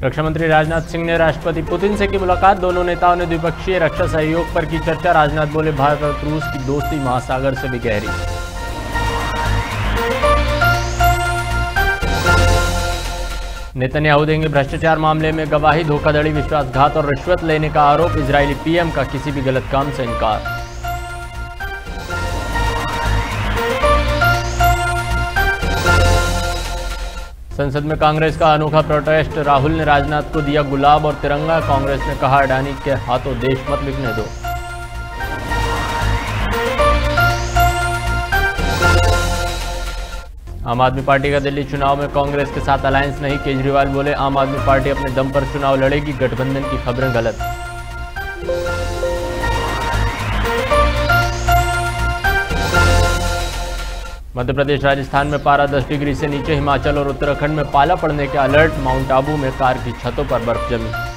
रक्षा मंत्री राजनाथ सिंह ने राष्ट्रपति पुतिन से की मुलाकात। दोनों नेताओं ने द्विपक्षीय रक्षा सहयोग पर की चर्चा। राजनाथ बोले, भारत और रूस की दोस्ती महासागर से भी गहरी। नेतन्याहू देंगे भ्रष्टाचार मामले में गवाही। धोखाधड़ी, विश्वासघात और रिश्वत लेने का आरोप। इजरायली पीएम का किसी भी गलत काम से इनकार। संसद में कांग्रेस का अनोखा प्रोटेस्ट। राहुल ने राजनाथ को दिया गुलाब और तिरंगा। कांग्रेस ने कहा, अडानी के हाथों देश मत बिकने दो। आम आदमी पार्टी का दिल्ली चुनाव में कांग्रेस के साथ अलायंस नहीं। केजरीवाल बोले, आम आदमी पार्टी अपने दम पर चुनाव लड़ेगी। गठबंधन की खबरें गलत। मध्य प्रदेश, राजस्थान में पारा 10 डिग्री से नीचे। हिमाचल और उत्तराखंड में पाला पड़ने के अलर्ट। माउंट आबू में कार की छतों पर बर्फ जमी।